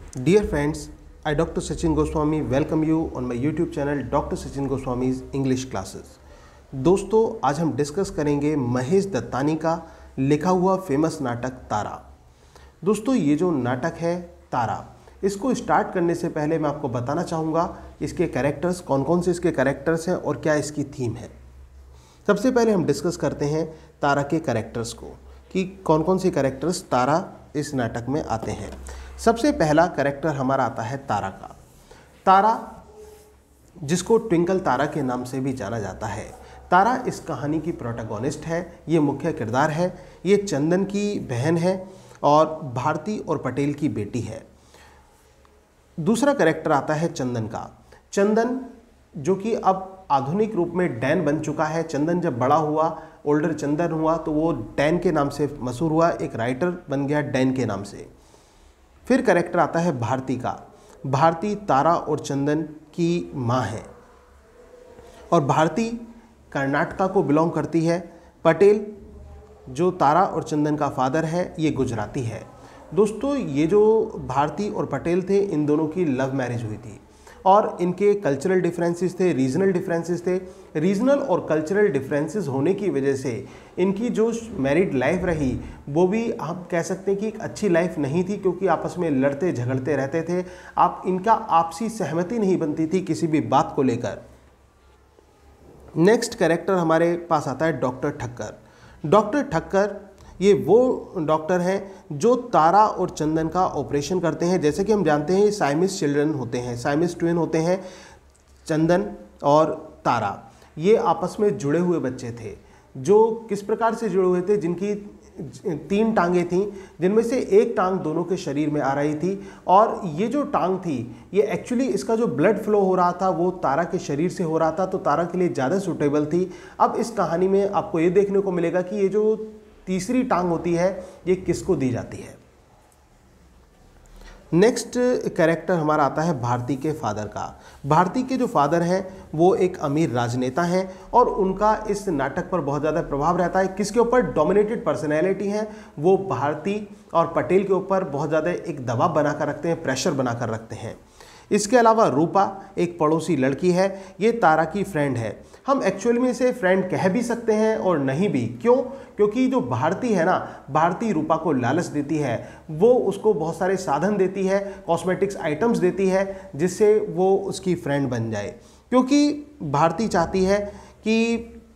Dear friends, I Dr. Sachin Goswami welcome you on my YouTube channel Dr. Sachin Goswami's English Classes। दोस्तों आज हम discuss करेंगे महेश दत्तानी का लिखा हुआ फेमस नाटक तारा। दोस्तों ये जो नाटक है तारा, इसको स्टार्ट करने से पहले मैं आपको बताना चाहूँगा इसके कैरेक्टर्स, कौन कौन से इसके कैरेक्टर्स हैं और क्या इसकी थीम है। सबसे पहले हम डिस्कस करते हैं तारा के कैरेक्टर्स को कि कौन कौन से कैरेक्टर्स तारा इस नाटक में आते हैं। सबसे पहला कैरेक्टर हमारा आता है तारा का। तारा जिसको ट्विंकल तारा के नाम से भी जाना जाता है। तारा इस कहानी की प्रोटैगनिस्ट है, ये मुख्य किरदार है। ये चंदन की बहन है और भारती और पटेल की बेटी है। दूसरा कैरेक्टर आता है चंदन का। चंदन जो कि अब आधुनिक रूप में डैन बन चुका है। चंदन जब बड़ा हुआ, ओल्डर चंदन हुआ, तो वो डैन के नाम से मशहूर हुआ, एक राइटर बन गया डैन के नाम से। फिर कैरेक्टर आता है भारती का। भारती तारा और चंदन की माँ है और भारती कर्नाटका को बिलोंग करती है। पटेल जो तारा और चंदन का फादर है, ये गुजराती है। दोस्तों ये जो भारती और पटेल थे, इन दोनों की लव मैरिज हुई थी और इनके कल्चरल डिफरेंसेस थे, रीजनल डिफरेंसेस थे। रीजनल और कल्चरल डिफरेंसेस होने की वजह से इनकी जो मैरिड लाइफ रही वो भी हम कह सकते हैं कि एक अच्छी लाइफ नहीं थी, क्योंकि आपस में लड़ते झगड़ते रहते थे। इनका आपसी सहमति नहीं बनती थी किसी भी बात को लेकर। नेक्स्ट कैरेक्टर हमारे पास आता है डॉक्टर ठक्कर। डॉक्टर ठक्कर ये वो डॉक्टर हैं जो तारा और चंदन का ऑपरेशन करते हैं। जैसे कि हम जानते हैं ये साइमिस चिल्ड्रन होते हैं, साइमिस ट्विन होते हैं चंदन और तारा। ये आपस में जुड़े हुए बच्चे थे। जो किस प्रकार से जुड़े हुए थे, जिनकी 3 टांगें थीं, जिनमें से एक टांग दोनों के शरीर में आ रही थी और ये जो टांग थी ये एक्चुअली इसका जो ब्लड फ्लो हो रहा था वो तारा के शरीर से हो रहा था, तो तारा के लिए ज़्यादा सूटेबल थी। अब इस कहानी में आपको ये देखने को मिलेगा कि ये जो तीसरी टांग होती है ये किसको दी जाती है। नेक्स्ट कैरेक्टर हमारा आता है भारती के फादर का। भारती के जो फादर हैं वो एक अमीर राजनेता हैं और उनका इस नाटक पर बहुत ज़्यादा प्रभाव रहता है। किसके ऊपर? डोमिनेटेड पर्सनैलिटी हैं वो भारती और पटेल के ऊपर बहुत ज़्यादा एक दबाव बनाकर रखते हैं, प्रेशर बनाकर रखते हैं। इसके अलावा रूपा एक पड़ोसी लड़की है, ये तारा की फ्रेंड है। हम एक्चुअली में इसे फ्रेंड कह भी सकते हैं और नहीं भी। क्यों? क्योंकि जो भारती है ना, भारती रूपा को लालच देती है, वो उसको बहुत सारे साधन देती है, कॉस्मेटिक्स आइटम्स देती है, जिससे वो उसकी फ्रेंड बन जाए। क्योंकि भारती चाहती है कि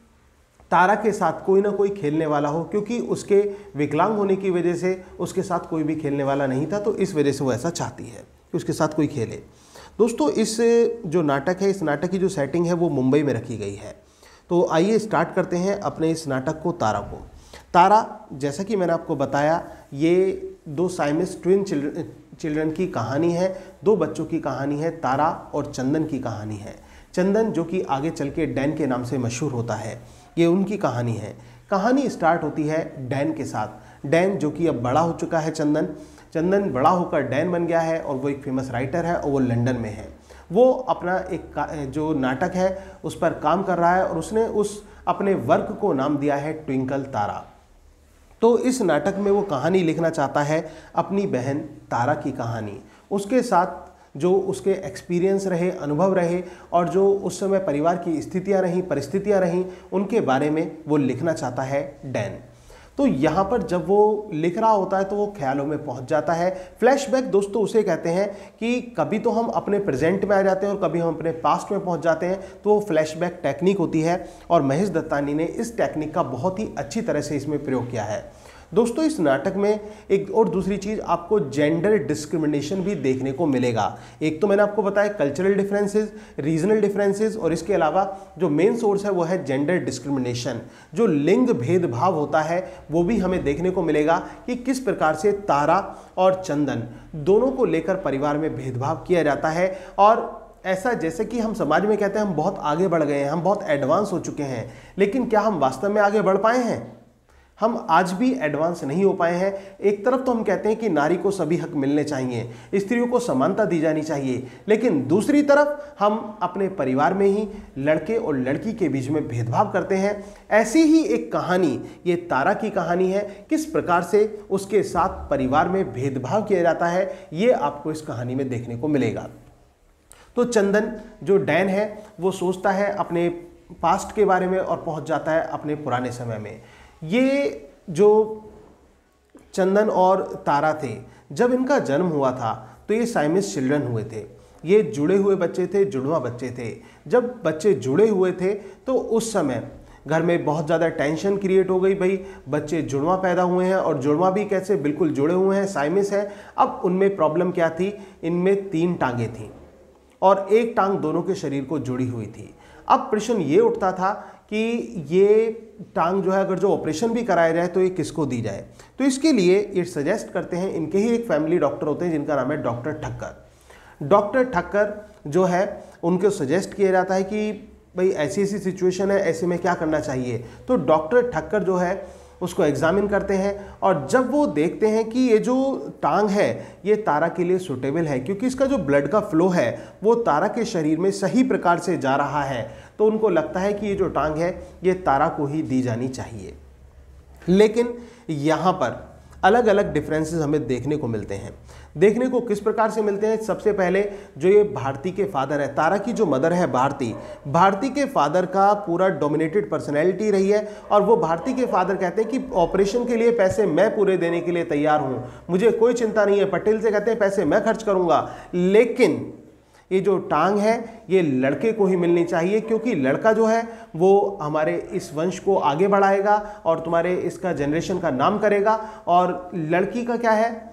तारा के साथ कोई ना कोई खेलने वाला हो, क्योंकि उसके विकलांग होने की वजह से उसके साथ कोई भी खेलने वाला नहीं था, तो इस वजह से वो ऐसा चाहती है कि उसके साथ कोई खेले। दोस्तों इस जो नाटक है, इस नाटक की जो सेटिंग है वो मुंबई में रखी गई है। तो आइए स्टार्ट करते हैं अपने इस नाटक को, तारा को। तारा जैसा कि मैंने आपको बताया, ये 2 साइमिस ट्विन चिल्ड्रन की कहानी है, 2 बच्चों की कहानी है। तारा और चंदन की कहानी है। चंदन जो कि आगे चल के डैन के नाम से मशहूर होता है, ये उनकी कहानी है। कहानी स्टार्ट होती है डैन के साथ। डैन जो कि अब बड़ा हो चुका है, चंदन बड़ा होकर डैन बन गया है और वो एक फेमस राइटर है और वो लंदन में है। वो अपना एक जो नाटक है उस पर काम कर रहा है और उसने उस अपने वर्क को नाम दिया है ट्विंकल तारा। तो इस नाटक में वो कहानी लिखना चाहता है अपनी बहन तारा की कहानी, उसके साथ जो उसके एक्सपीरियंस रहे, अनुभव रहे और जो उस समय परिवार की स्थितियाँ रहीं, परिस्थितियाँ रहीं, उनके बारे में वो लिखना चाहता है डैन। तो यहाँ पर जब वो लिख रहा होता है तो वो ख्यालों में पहुँच जाता है। फ्लैशबैक दोस्तों उसे कहते हैं कि कभी तो हम अपने प्रेजेंट में आ जाते हैं और कभी हम अपने पास्ट में पहुँच जाते हैं, तो वो फ्लैशबैक टेक्निक होती है और महेश दत्तानी ने इस टेक्निक का बहुत ही अच्छी तरह से इसमें प्रयोग किया है। दोस्तों इस नाटक में एक और दूसरी चीज़ आपको जेंडर डिस्क्रिमिनेशन भी देखने को मिलेगा। एक तो मैंने आपको बताया कल्चरल डिफरेंसेस, रीजनल डिफरेंसेस, और इसके अलावा जो मेन सोर्स है वो है जेंडर डिस्क्रिमिनेशन। जो लिंग भेदभाव होता है वो भी हमें देखने को मिलेगा कि किस प्रकार से तारा और चंदन दोनों को लेकर परिवार में भेदभाव किया जाता है। और ऐसा जैसे कि हम समाज में कहते हैं हम बहुत आगे बढ़ गए हैं, हम बहुत एडवांस हो चुके हैं, लेकिन क्या हम वास्तव में आगे बढ़ पाए हैं? हम आज भी एडवांस नहीं हो पाए हैं। एक तरफ तो हम कहते हैं कि नारी को सभी हक मिलने चाहिए, स्त्रियों को समानता दी जानी चाहिए, लेकिन दूसरी तरफ हम अपने परिवार में ही लड़के और लड़की के बीच में भेदभाव करते हैं। ऐसी ही एक कहानी ये तारा की कहानी है। किस प्रकार से उसके साथ परिवार में भेदभाव किया जाता है ये आपको इस कहानी में देखने को मिलेगा। तो चंदन जो डैन है वो सोचता है अपने पास्ट के बारे में और पहुंच जाता है अपने पुराने समय में। ये जो चंदन और तारा थे, जब इनका जन्म हुआ था तो ये साइमस चिल्ड्रन हुए थे। ये जुड़े हुए बच्चे थे, जुड़वा बच्चे थे। जब बच्चे जुड़े हुए थे तो उस समय घर में बहुत ज़्यादा टेंशन क्रिएट हो गई। भाई बच्चे जुड़वा पैदा हुए हैं और जुड़वा भी कैसे, बिल्कुल जुड़े हुए हैं, साइमस है। अब उनमें प्रॉब्लम क्या थी, इनमें 3 टांगें थीं और एक टांग दोनों के शरीर को जुड़ी हुई थी। अब प्रश्न ये उठता था कि ये टांग जो है अगर जो ऑपरेशन भी कराया जाए तो ये किसको दी जाए। तो इसके लिए ये सजेस्ट करते हैं, इनके ही एक फैमिली डॉक्टर होते हैं जिनका नाम है डॉक्टर ठक्कर। डॉक्टर ठक्कर जो है उनको सजेस्ट किया जाता है कि भाई ऐसी ऐसी सिचुएशन है, ऐसे में क्या करना चाहिए। तो डॉक्टर ठक्कर जो है उसको एग्जामिन करते हैं और जब वो देखते हैं कि ये जो टांग है ये तारा के लिए सूटेबल है, क्योंकि इसका जो ब्लड का फ्लो है वो तारा के शरीर में सही प्रकार से जा रहा है, तो उनको लगता है कि ये जो टांग है ये तारा को ही दी जानी चाहिए। लेकिन यहाँ पर अलग अलग डिफरेंसेस हमें देखने को मिलते हैं। देखने को किस प्रकार से मिलते हैं, सबसे पहले जो ये भारती के फादर है, तारा की जो मदर है भारती के फादर का पूरा डोमिनेटेड पर्सनैलिटी रही है और वो भारती के फादर कहते हैं कि ऑपरेशन के लिए पैसे मैं पूरे देने के लिए तैयार हूँ, मुझे कोई चिंता नहीं है। पटेल से कहते हैं पैसे मैं खर्च करूँगा, लेकिन ये जो टांग है ये लड़के को ही मिलनी चाहिए, क्योंकि लड़का जो है वो हमारे इस वंश को आगे बढ़ाएगा और तुम्हारे इसका जनरेशन का नाम करेगा। और लड़की का क्या है,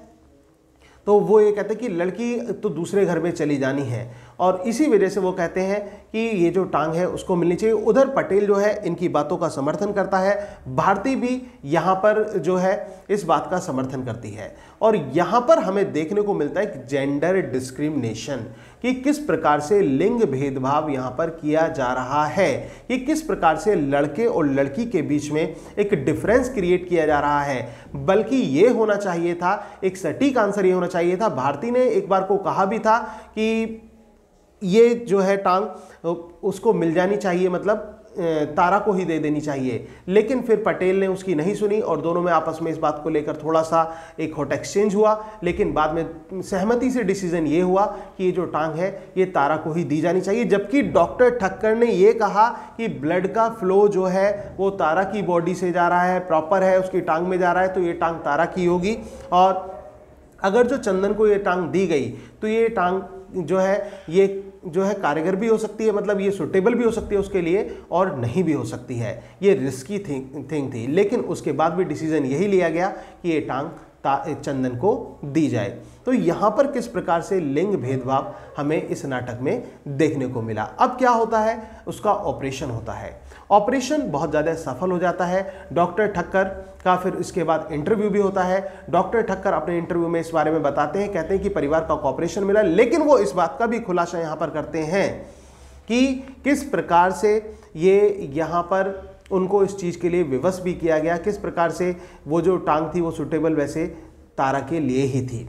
तो वो ये कहते हैं कि लड़की तो दूसरे घर में चली जानी है और इसी वजह से वो कहते हैं कि ये जो टांग है उसको मिलनी चाहिए। उधर पटेल जो है इनकी बातों का समर्थन करता है, भारती भी यहाँ पर जो है इस बात का समर्थन करती है। और यहाँ पर हमें देखने को मिलता है जेंडर डिस्क्रिमिनेशन, कि किस प्रकार से लिंग भेदभाव यहाँ पर किया जा रहा है, कि किस प्रकार से लड़के और लड़की के बीच में एक डिफरेंस क्रिएट किया जा रहा है। बल्कि ये होना चाहिए था, एक सटीक आंसर ये होना चाहिए था। भारती ने एक बार को कहा भी था कि ये जो है टांग उसको मिल जानी चाहिए, मतलब तारा को ही दे देनी चाहिए, लेकिन फिर पटेल ने उसकी नहीं सुनी और दोनों में आपस में इस बात को लेकर थोड़ा सा एक हॉट एक्सचेंज हुआ। लेकिन बाद में सहमति से डिसीजन ये हुआ कि ये जो टांग है ये तारा को ही दी जानी चाहिए। जबकि डॉक्टर ठक्कर ने ये कहा कि ब्लड का फ्लो जो है वो तारा की बॉडी से जा रहा है, प्रॉपर है, उसकी टांग में जा रहा है, तो ये टांग तारा की होगी। और अगर जो चंदन को ये टांग दी गई तो ये टांग जो है ये जो है कारगर भी हो सकती है, मतलब ये सुटेबल भी हो सकती है उसके लिए, और नहीं भी हो सकती है। ये रिस्की थिंग थी, लेकिन उसके बाद भी डिसीजन यही लिया गया कि ये टांग चंदन को दी जाए। तो यहाँ पर किस प्रकार से लिंग भेदभाव हमें इस नाटक में देखने को मिला। अब क्या होता है, उसका ऑपरेशन होता है। ऑपरेशन बहुत ज़्यादा सफल हो जाता है। डॉक्टर ठक्कर का फिर इसके बाद इंटरव्यू भी होता है। डॉक्टर ठक्कर अपने इंटरव्यू में इस बारे में बताते हैं, कहते हैं कि परिवार का ऑपरेशन मिला, लेकिन वो इस बात का भी खुलासा यहाँ पर करते हैं कि किस प्रकार से ये यहाँ पर उनको इस चीज़ के लिए विवश भी किया गया, किस प्रकार से वो जो टांग थी वो सूटेबल वैसे तारा के लिए ही थी।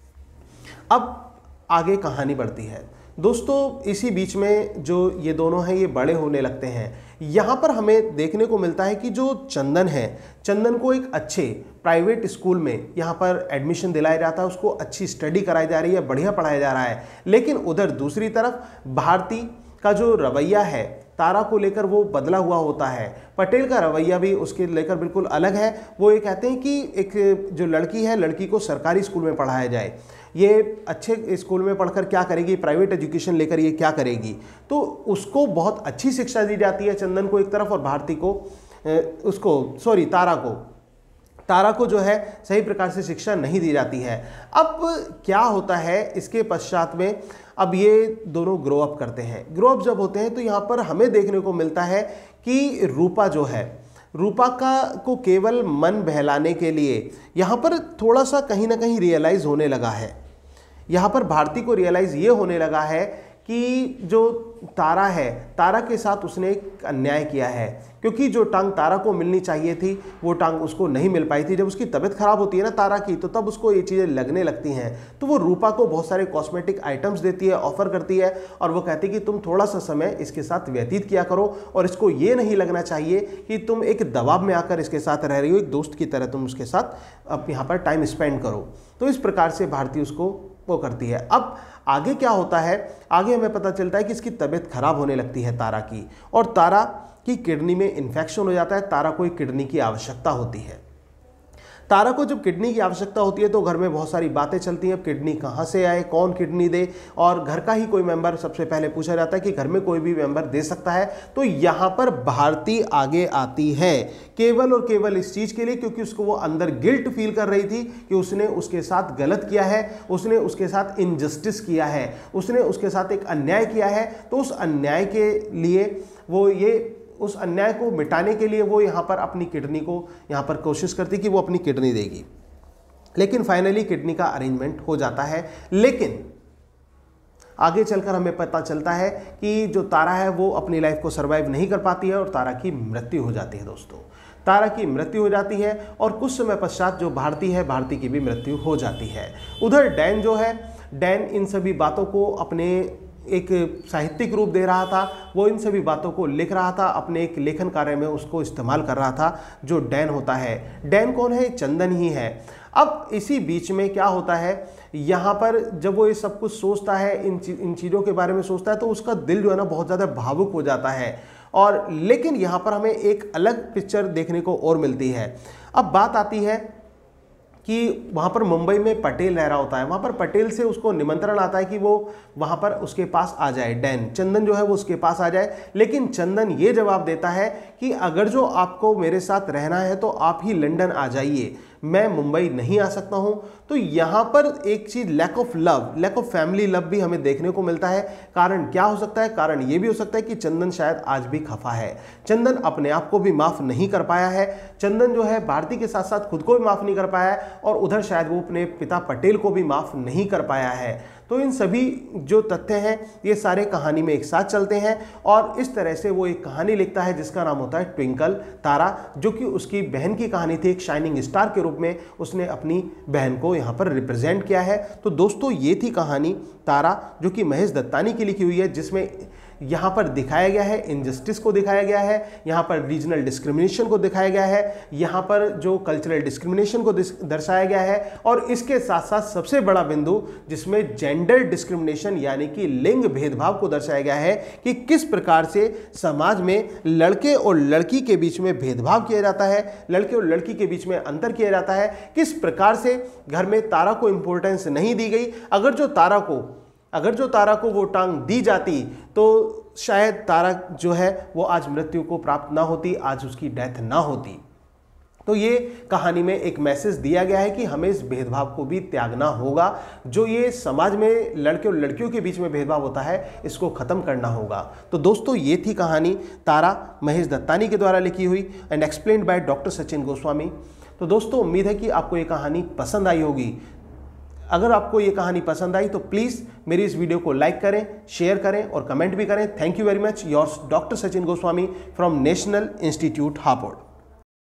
अब आगे कहानी बढ़ती है दोस्तों। इसी बीच में जो ये दोनों हैं ये बड़े होने लगते हैं। यहाँ पर हमें देखने को मिलता है कि जो चंदन है, चंदन को एक अच्छे प्राइवेट स्कूल में यहाँ पर एडमिशन दिलाया जाता है, उसको अच्छी स्टडी कराई जा रही है, बढ़िया पढ़ाया जा रहा है। लेकिन उधर दूसरी तरफ भारती का जो रवैया है तारा को लेकर वो बदला हुआ होता है। पटेल का रवैया भी उसके लेकर बिल्कुल अलग है। वो ये कहते हैं कि एक जो लड़की है, लड़की को सरकारी स्कूल में पढ़ाया जाए, ये अच्छे स्कूल में पढ़कर क्या करेगी, प्राइवेट एजुकेशन लेकर ये क्या करेगी। तो उसको बहुत अच्छी शिक्षा दी जाती है चंदन को एक तरफ, और भारती को तारा को जो है सही प्रकार से शिक्षा नहीं दी जाती है। अब क्या होता है इसके पश्चात में, अब ये दोनों ग्रो अप करते हैं। ग्रो अप जब होते हैं तो यहाँ पर हमें देखने को मिलता है कि रूपा जो है, रूपा को केवल मन बहलाने के लिए यहाँ पर थोड़ा सा कहीं ना कहीं रियलाइज़ होने लगा है। यहाँ पर भारती को रियलाइज़ ये होने लगा है कि जो तारा है, तारा के साथ उसने एक अन्याय किया है, क्योंकि जो टांग तारा को मिलनी चाहिए थी वो टांग उसको नहीं मिल पाई थी। जब उसकी तबीयत खराब होती है ना तारा की, तो तब उसको ये चीज़ें लगने लगती हैं, तो वो रूपा को बहुत सारे कॉस्मेटिक आइटम्स देती है, ऑफर करती है, और वो कहती है कि तुम थोड़ा सा समय इसके साथ व्यतीत किया करो और इसको ये नहीं लगना चाहिए कि तुम एक दबाव में आकर इसके साथ रह रही हो, एक दोस्त की तरह तुम उसके साथ अब यहाँ पर टाइम स्पेंड करो। तो इस प्रकार से भारती उसको वो करती है। अब आगे क्या होता है, आगे हमें पता चलता है कि इसकी तबीयत खराब होने लगती है तारा की, और तारा की किडनी में इन्फेक्शन हो जाता है। तारा को एक किडनी की आवश्यकता होती है। तारा को जब किडनी की आवश्यकता होती है तो घर में बहुत सारी बातें चलती हैं, किडनी कहाँ से आए, कौन किडनी दे, और घर का ही कोई मेंबर सबसे पहले पूछा जाता है कि घर में कोई भी मेंबर दे सकता है। तो यहाँ पर भारती आगे आती है केवल और केवल इस चीज़ के लिए, क्योंकि उसको वो अंदर गिल्ट फील कर रही थी कि उसने उसके साथ गलत किया है, उसने उसके साथ इनजस्टिस किया है, उसने उसके साथ एक अन्याय किया है। तो उस अन्याय के लिए उस अन्याय को मिटाने के लिए वो यहाँ पर अपनी किडनी को यहाँ पर कोशिश करती कि वो अपनी किडनी देगी, लेकिन फाइनली किडनी का अरेंजमेंट हो जाता है। लेकिन आगे चलकर हमें पता चलता है कि जो तारा है वो अपनी लाइफ को सर्वाइव नहीं कर पाती है और तारा की मृत्यु हो जाती है। दोस्तों, तारा की मृत्यु हो जाती है और कुछ समय पश्चात जो भारती है, भारती की भी मृत्यु हो जाती है। उधर डैन जो है, डैन इन सभी बातों को अपने एक साहित्यिक रूप दे रहा था, वो इन सभी बातों को लिख रहा था, अपने एक लेखन कार्य में उसको इस्तेमाल कर रहा था। जो डैन होता है, डैन कौन है? चंदन ही है। अब इसी बीच में क्या होता है, यहाँ पर जब वो ये सब कुछ सोचता है, इन चीज़ों के बारे में सोचता है, तो उसका दिल जो है ना बहुत ज़्यादा भावुक हो जाता है। और लेकिन यहाँ पर हमें एक अलग पिक्चर देखने को और मिलती है। अब बात आती है कि वहाँ पर मुंबई में पटेल रह रहा होता है, वहाँ पर पटेल से उसको निमंत्रण आता है कि वो वहाँ पर उसके पास आ जाए, डैन, चंदन जो है वो उसके पास आ जाए। लेकिन चंदन ये जवाब देता है कि अगर जो आपको मेरे साथ रहना है तो आप ही लंदन आ जाइए, मैं मुंबई नहीं आ सकता हूँ। तो यहाँ पर एक चीज़ lack of love, lack of family love भी हमें देखने को मिलता है। कारण क्या हो सकता है? कारण ये भी हो सकता है कि चंदन शायद आज भी खफा है, चंदन अपने आप को भी माफ़ नहीं कर पाया है, चंदन जो है भारती के साथ साथ खुद को भी माफ़ नहीं कर पाया है, और उधर शायद वो अपने पिता पटेल को भी माफ़ नहीं कर पाया है। तो इन सभी जो तथ्य हैं ये सारे कहानी में एक साथ चलते हैं, और इस तरह से वो एक कहानी लिखता है जिसका नाम होता है ट्विंकल, तारा, जो कि उसकी बहन की कहानी थी। एक शाइनिंग स्टार के रूप में उसने अपनी बहन को यहाँ पर रिप्रेजेंट किया है। तो दोस्तों, ये थी कहानी तारा, जो कि महेश दत्तानी की लिखी हुई है, जिसमें यहाँ पर दिखाया गया है इनजस्टिस को दिखाया गया है, यहाँ पर रीजनल डिस्क्रिमिनेशन को दिखाया गया है, यहाँ पर जो कल्चरल डिस्क्रिमिनेशन को दर्शाया गया है, और इसके साथ साथ सबसे बड़ा बिंदु जिसमें जेंडर डिस्क्रिमिनेशन यानी कि लिंग भेदभाव को दर्शाया गया है कि किस प्रकार से समाज में लड़के और लड़की के बीच में भेदभाव किया जाता है, लड़के और लड़की के बीच में अंतर किया जाता है, किस प्रकार से घर में तारा को इंपॉर्टेंस नहीं दी गई। अगर जो तारा को वो टांग दी जाती तो शायद तारा जो है वो आज मृत्यु को प्राप्त ना होती, आज उसकी डेथ ना होती। तो ये कहानी में एक मैसेज दिया गया है कि हमें इस भेदभाव को भी त्यागना होगा, जो ये समाज में लड़के और लड़कियों के बीच में भेदभाव होता है, इसको खत्म करना होगा। तो दोस्तों, ये थी कहानी तारा, महेश दत्तानी के द्वारा लिखी हुई and explained by doctor Sachin Goswami. तो दोस्तों, उम्मीद है कि आपको ये कहानी पसंद आई होगी। अगर आपको ये कहानी पसंद आई तो प्लीज़ मेरी इस वीडियो को लाइक करें, शेयर करें और कमेंट भी करें। Thank you very much, yours doctor Sachin Goswami from national institute Hapur.